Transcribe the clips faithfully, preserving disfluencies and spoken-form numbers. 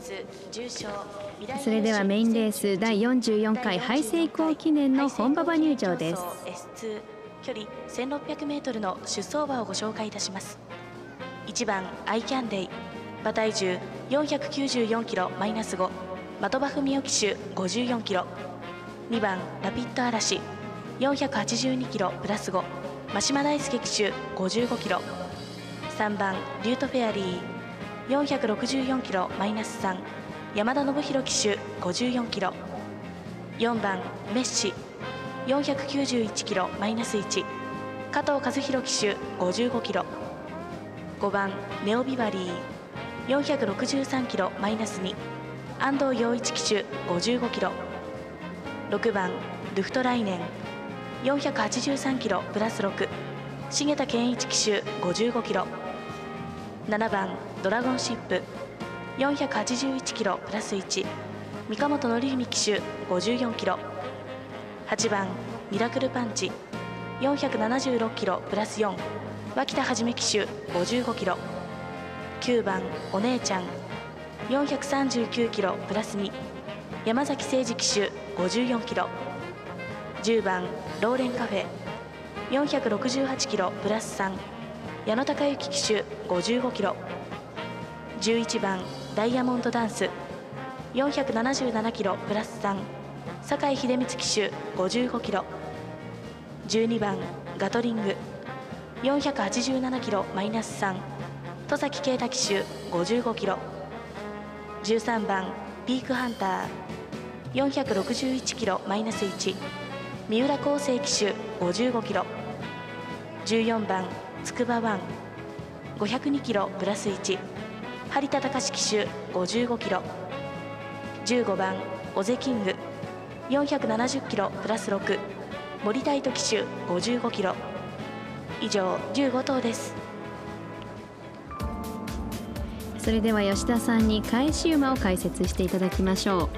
それではメインレースだいよんじゅうよんかいハイセイコー記念の本馬場入場です。 エスツー 距離せんろっぴゃくメートルの出走馬をご紹介いたします。いちばんアイキャンデイ、馬体重よんひゃくきゅうじゅうよんキロマイナスご、的場文雄騎手ごじゅうよんキロ。にばんラピッド嵐、よんひゃくはちじゅうにキロプラスご、真島大輔騎手ごじゅうごキロ。さんばんリュートフェアリー、よんひゃくろくじゅうよんキロマイナスさん、山田信弘騎手ごじゅうよんキロ。よんばんメッシ、よんひゃくきゅうじゅういちキロマイナスいち、加藤和弘騎手ごじゅうごキロ。ごばんネオビバリー、よんひゃくろくじゅうさんキロマイナスに、安藤陽一騎手ごじゅうごキロ。ろくばんルフトライネン、よんひゃくはちじゅうさんキロプラスろく、重田健一騎手ごじゅうごキロ。ななばんドラゴンシップ、よんひゃくはちじゅういちキロプラスいち、三鴨則文騎手ごじゅうよんキロ。はちばんミラクルパンチ、よんひゃくななじゅうろくキロプラスよん、脇田一騎手ごじゅうごキロ。きゅうばんお姉ちゃん、よんひゃくさんじゅうきゅうキロプラスに、山崎誠二騎手ごじゅうよんキロ。じゅうばんローレンカフェ、よんひゃくろくじゅうはちキロプラスさん、矢野孝之騎手ごじゅうごキロ。じゅういちばんダイヤモンドダンス、よんひゃくななじゅうななキロプラスさん、酒井秀光騎手ごじゅうごキロ。じゅうにばんガトリング、よんひゃくはちじゅうななキロマイナスさん、戸崎圭太騎手ごじゅうごキロ。じゅうさんばんピークハンター、よんひゃくろくじゅういちキロマイナスいち、三浦康生騎手ごじゅうごキロ。じゅうよんばんつくばワン、ごひゃくにキロプラスいち、張田隆騎手ごじゅうごキロ。じゅうごばんオゼキング、よんひゃくななじゅっキロプラスろく、森田糸騎手ごじゅうごキロ。以上じゅうご頭です。 それでは吉田さんに返し馬を解説していただきましょう。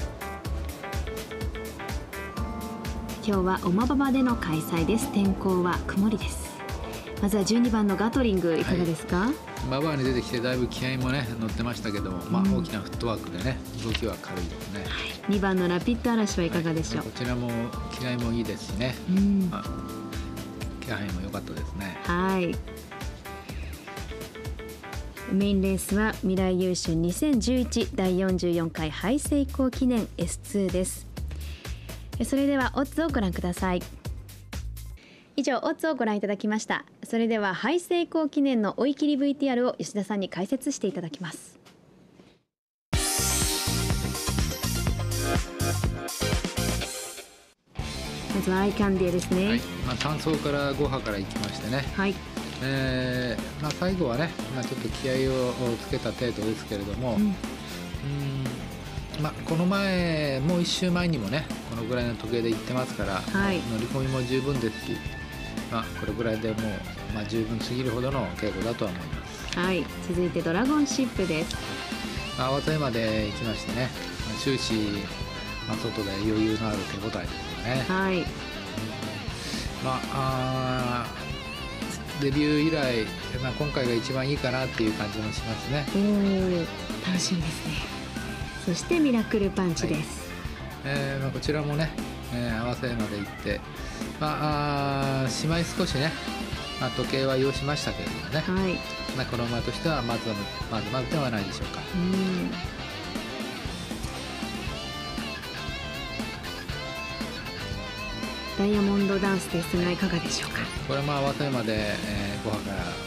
今日はお馬場での開催です。天候は曇りです。まずはじゅうにばんのガトリングいかがですか？はい、 馬場に出てきてだいぶ気合もね乗ってましたけども、まあ、大きなフットワークでね動きは軽いですね。はい、 にばんのラピッド嵐はいかがでしょう？ はい、こちらも気合もいいですしね、うん、まあ、気配も良かったですね。 はい、メインレースは未来優秀にせんじゅういちだいよんじゅうよんかいハイセイコー記念 エスツー です。それではオッズをご覧ください。以上オッズをご覧いただきました。それではハイセイコー記念の追い切り ブイティーアール を吉田さんに解説していただきます。まずはアイキャンディーですね。はい、 まあ、単走からご波から行きましてね、はい、えーまあ、最後はね、まあ、ちょっと気合をつけた程度ですけれども、うん、うんまあ、この前もう一週前にもねこのぐらいの時計で行ってますから、はい、乗り込みも十分ですし、まあ、これぐらいでもう、まあ、十分すぎるほどの稽古だとは思います。 はい、続いてドラゴンシップです。 まあ、淡路まで行きましてね、まあ、終始、まあ、外で余裕のある手応えですよね。はい、うん、まあ、あデビュー以来、まあ、今回が一番いいかなっていう感じもしますね。 おー、楽しみですね。そしてミラクルパンチです。 はい、えーまあ、こちらもね、えー、合わせまで行って、まあ、あしまい少しね、まあ、時計は要しましたけれどもね、はい、まあ、この馬としてはまずまずまずではないでしょうか。うん、 ダイヤモンドダンスですがいかがでしょうか。 これはまあ合わせまで、えー、ご波から行って、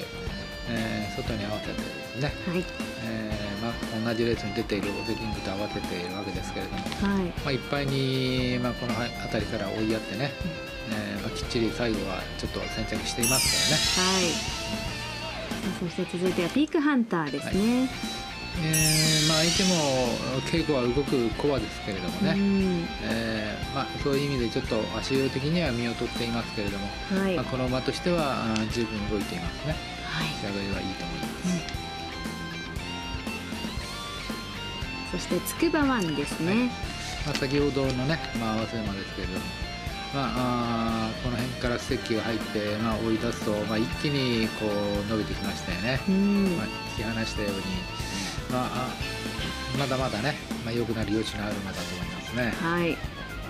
えー、外に合わせてですね、はい、えーまあ、同じレースに出ているオゼキングと合わせているわけですけれども、はい、まあ、いっぱいに、まあ、この辺りから追いやってね、うん、えーまあ、きっちり最後はちょっと先着していますからね。 はい、うん、そして続いてはピークハンターですね。はい、 えーまあ、相手も稽古は動くコアですけれどもね、うん、えーまあ、そういう意味でちょっと足量的には身を取っていますけれども、はい、まあ、この馬としては十分動いていますね。はい、仕上がりはいいと思います。 うん、そしてつくばワンですね。はい、まあ、先ほどのね、まあ、合わせ馬ですけれども、まあ、あこの辺からステッキが入って、まあ、追い出すと、まあ、一気にこう伸びてきましたよね。うん、まあ、引き離したように、まあ、 まだまだね、まあ、良くなる余地のある馬だと思いますね。 はい。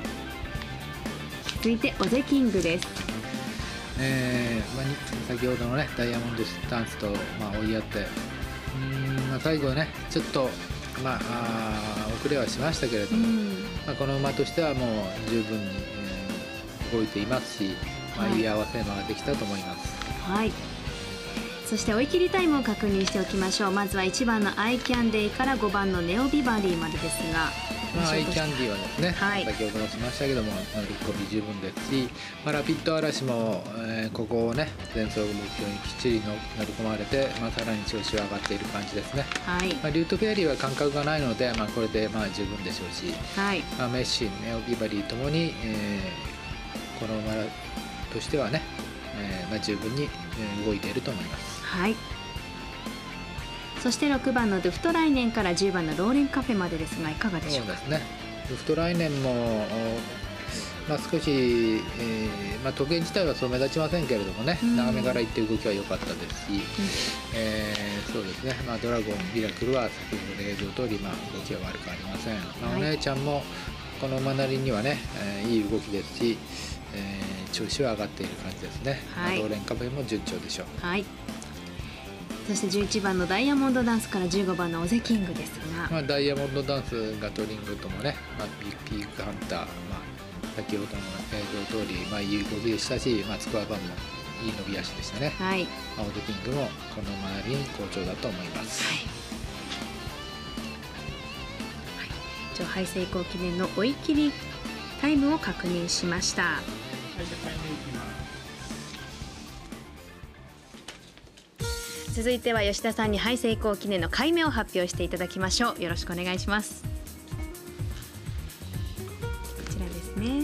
続いてオゼキングです。 えーまあ、先ほどのねダイヤモンドスタンスと、まあ、追いやって、うーん、まあ、最後はねちょっと、まあ、あ遅れはしましたけれども、まあ、この馬としてはもう十分に、えー、動いていますし、まあ、いい合わせ馬ができたと思います。 はい。そして追い切りタイムを確認しておきましょう。まずはいちばんのアイキャンデイからごばんのネオビバリーまでですが、 まあ、アイキャンディーはですね、はい、先ほどもしましたけども乗り込み十分ですし、まあ、ラピッド嵐も、えー、ここをね前走を目標にきっちりの乗り込まれて、まあ、さらに調子が上がっている感じですね。はい。まあ、リュートフェアリーは感覚がないので、まあ、これでまあ十分でしょうし、はい、まあ、メッシネオビバリーともに、えー、この馬としてはね、えーまあ、十分に動いていると思います。はい。 そしてろくばんのドゥフト来年からじゅうばんのローレンカフェまでですが、いかがでしょうか。 そうですね、ドゥフト来年も、まあ、少し、えーまあ、時計自体はそう目立ちませんけれどもね、うん、長めからいって動きは良かったですし、うん、えー、そうですね、まあ、ドラゴンミラクルは先ほどの映像通り、まあ、動きは悪くありません。まあ、お姉ちゃんもこの馬なりにはね、えー、いい動きですし、えー、調子は上がっている感じですね。はい、まあ、ローレンカフェも順調でしょう。はい。 そしてじゅういちばんのダイヤモンドダンスからじゅうごばんのオゼキングですが、 まあ、ダイヤモンドダンスガトリングともね、まあ、ピークハンター、まあ、先ほどの映像通り、まあ、いい動きでしたし、まあ、スコアバンもいい伸び足でしたね。はい。まあ、オゼキングもこの周りに好調だと思います。はい。 はい、上海成功記念の追い切りタイムを確認しました。はい、続いては吉田さんにハイ成功記念の回目を発表していただきましょう。よろしくお願いします。こちらですね。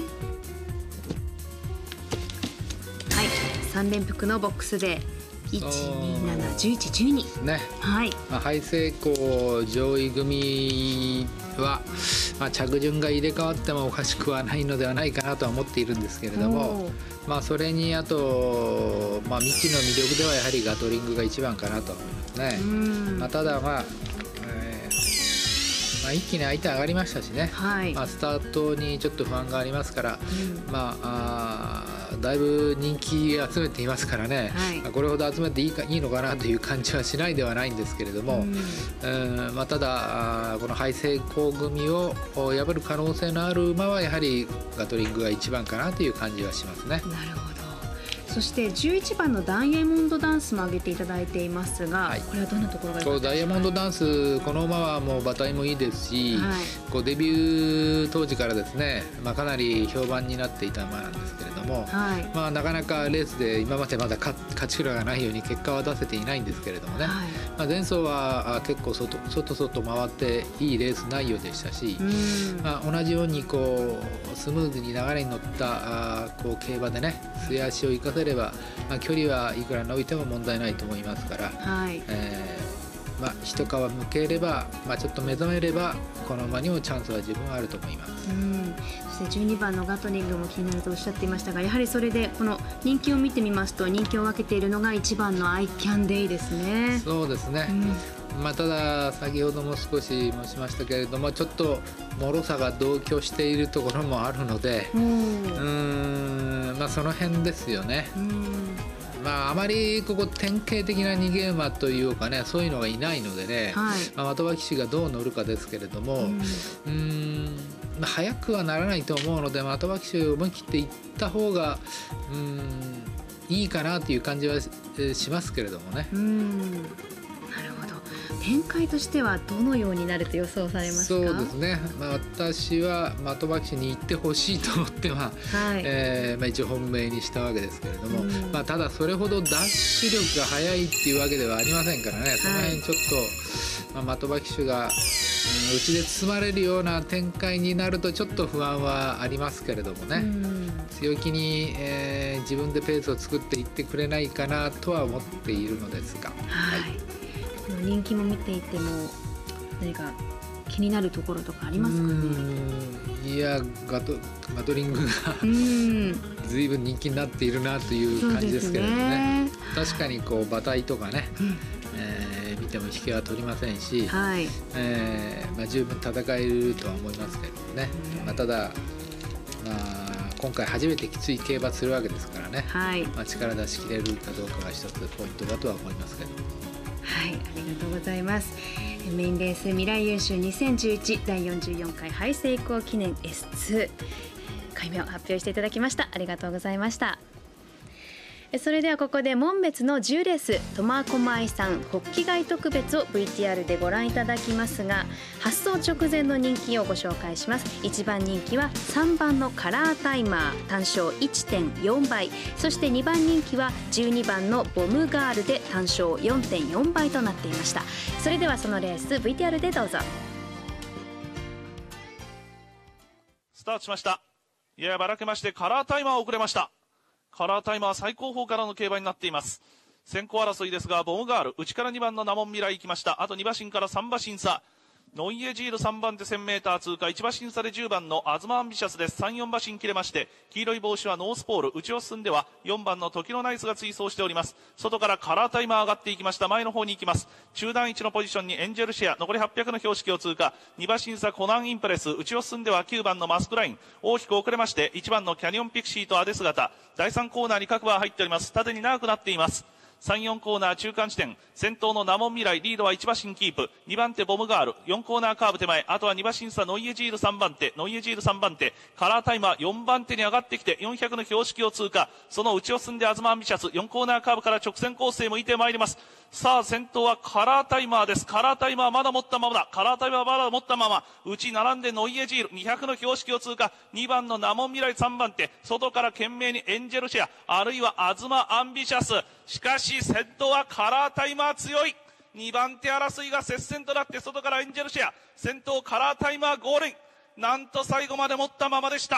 はい、さん連複のボックスでいち、に、なな、じゅういち、じゅうにね。はい。まあ、ハイ成功上位組は、まあ、着順が入れ替わってもおかしくはないのではないかなとは思っているんですけれども、まあ、それにあと、まあ、未知の魅力ではやはりガトリングが一番かなと思いますね。まあ、ただまあ、えーまあ、一気に相手上がりましたしね、はい、まあ、スタートにちょっと不安がありますから、うん、まあ、あだいぶ人気集めていますからね、はい、これほど集めていいかいいのかなという感じはしないではないんですけれども、うん、まあ、ただこのハイ成功組を破る可能性のある馬はやはりガトリングが一番かなという感じはしますね。 なるほど。そしてじゅういちばんのダイヤモンドダンスも挙げていただいていますが、はい、これはどんなところが良かったですか。 ダイヤモンドダンス、この馬はもう馬体もいいですし、はい、こうデビュー当時からですね、まあ、かなり評判になっていた馬なんですけれども、はい、まあ、なかなかレースで今までまだ勝ち倉がないように結果は出せていないんですけれどもね、はい、まあ、前走は結構外外外回っていいレース内容でしたし、まあ、同じようにこうスムーズに流れに乗ったあこう競馬でね末足を生かせれば、まあ、距離はいくら伸びても問題ないと思いますから、はい、えーまあ、一皮むければ、まあ、ちょっと目覚めればこの馬にもチャンスは十分あると思います。 うん、そしてじゅうにばんのガトリングも気になるとおっしゃっていましたが、やはりそれでこの人気を見てみますと人気を分けているのがいちばんのアイキャンデイですね。 そうですね、うん、まあ、ただ先ほども少し申しましたけれども、ちょっと脆さが同居しているところもあるので、うーん、まあ、その辺ですよね。うん、まあ、あまりここ典型的な逃げ馬というかね、そういうのがいないのでね、はい、まあ、的場騎手がどう乗るかですけれども、うん、うーん、まあ、早くはならないと思うので的場騎手を思い切っていった方がうーんいいかなという感じは し, しますけれどもね。うーん、 なるほど。展開としてはどのようになると予想されますか。 そうですね、まあ、私は的場騎手に行ってほしいと思っては、はい、えーまあ、一応本命にしたわけですけれども、まあ、ただそれほどダッシュ力が速いっていうわけではありませんからね、はい、その辺ちょっと、まあ、的場騎手が内で包まれるような展開になるとちょっと不安はありますけれどもね、強気に、えー、自分でペースを作っていってくれないかなとは思っているのですが、はい、はい、 人気も見ていても何か気になるところとかありますかね。 いや、ガト、ガトリングがずいぶん人気になっているなという感じですけれどもね。確かにこう馬体とかね、うん、えー、見ても引けは取りませんし、はい、えーまあ、 あ、十分戦えるとは思いますけれどもね、まあ、ただ、まあ、今回初めてきつい競馬するわけですからね、はい、まあ、力出し切れるかどうかが一つポイントだとは思いますけど。 はい、ありがとうございます。メインレース未来優秀にせんじゅういちだいよんじゅうよんかいハイセイコー記念 エスツー 回目を発表していただきました。ありがとうございました。それではここで門別のじゅうレース苫小牧産ホッキ貝特別を ブイティーアール でご覧いただきますが、発送直前の人気をご紹介します。いちばん人気はさんばんのカラータイマー単勝 いってんよんばい、そしてにばん人気はじゅうにばんのボムガールで単勝 よんてんよんばいとなっていました。それではそのレース ブイティーアール でどうぞ。 スタートしました。ややばらけましてカラータイマー遅れました。カラータイマー最後方からの競馬になっています。先行争いですが、ボムガール内からにばんのナモンミライ行きました。あとに馬身からさん馬身差、ノイエジールさんばんで せんメーター 通過、いち馬身差でじゅうばんのアズマアンビシャスです。さん、よん馬身切れまして、黄色い帽子はノースポール、内を進んではよんばんの時のナイスが追走しております。外からカラータイマー上がっていきました。前の方に行きます。中段位置のポジションにエンジェルシェア、残りはっぴゃくの標識を通過、に馬身差コナンインプレス、内を進んではきゅうばんのマスクライン、大きく遅れましていちばんのキャニオンピクシーとアデ姿、だいさんコーナーに各馬入っております。縦に長くなっています。さん、よんコーナー中間地点、先頭のナモンミライリードはいち馬身キープ、にばん手ボムガール、よんコーナーカーブ手前、あとはに馬身差ノイエジールさんばん手、ノイエジールさんばん手、カラータイマーよんばん手に上がってきてよんひゃくの標識を通過、その内を進んでアズマアンビシャス、よんコーナーカーブから直線コースへ向いてまいります。さあ先頭はカラータイマーです。カラータイマーまだ持ったままだ。カラータイマーまだ持ったまま、内並んでノイエジールにひゃくの標識を通過、にばんのナモンミライさんばん手、外から懸命にエンジェルシェア、あるいはアズマアンビシャス、しかし先頭はカラータイマー強い。にばん手争いが接戦となって、外からエンジェルシェア、先頭カラータイマーゴールイン、なんと最後まで持ったままでした。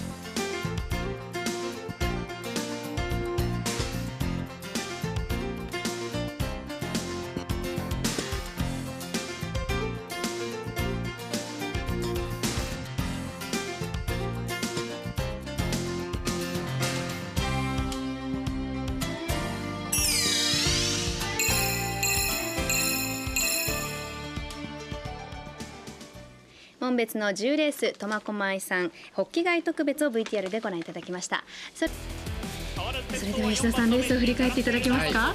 門別のじゅうレース苫小牧産ホッキ貝特別を ブイティーアール でご覧いただきました。それ、それでは石田さん、レースを振り返っていただけますか。はい、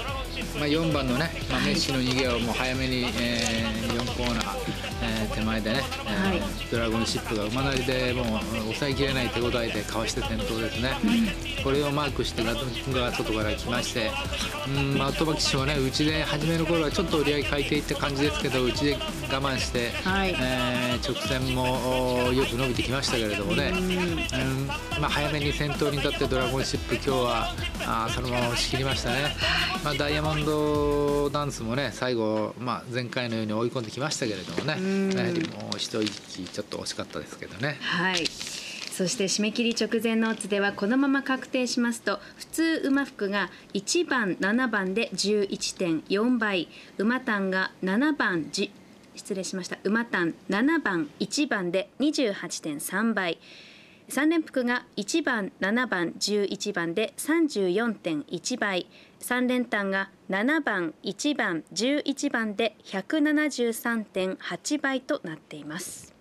まあ、よんばんのね、まあ、メッシの逃げをもう早めに、えー、よんコーナー、えー、手前でね、はい、ドラゴンシップが馬なりでもう抑えきれない手応えでかわして転倒ですね、うん、これをマークしてガトン君が外から来まして、うんまあ、トバ騎手もね内で初めの頃はちょっと売り上げ変えていった感じですけど、内で我慢して、はい、えー、直線もよく伸びてきましたけれどもね、うんうんまあ、早めに先頭に立ってドラゴンシップ今日はあそのまま押し切りましたね。まあ、ダイヤモンドダンスもね最後、まあ、前回のように追い込んできましたけれどもね、やはりもう一息ちょっと惜しかったですけどね。 はい、そして締め切り直前のオッズではこのまま確定しますと、普通馬服がいちばんななばんで じゅういってんよんばい、馬単がななばんじ失礼しました馬単ななばんいちばんで にじゅうはちてんさんばい、さん連複がいちばんななばんじゅういちばんで さんじゅうよんてんいちばい、さん連単がななばんいちばんじゅういちばんで ひゃくななじゅうさんてんはちばいとなっています。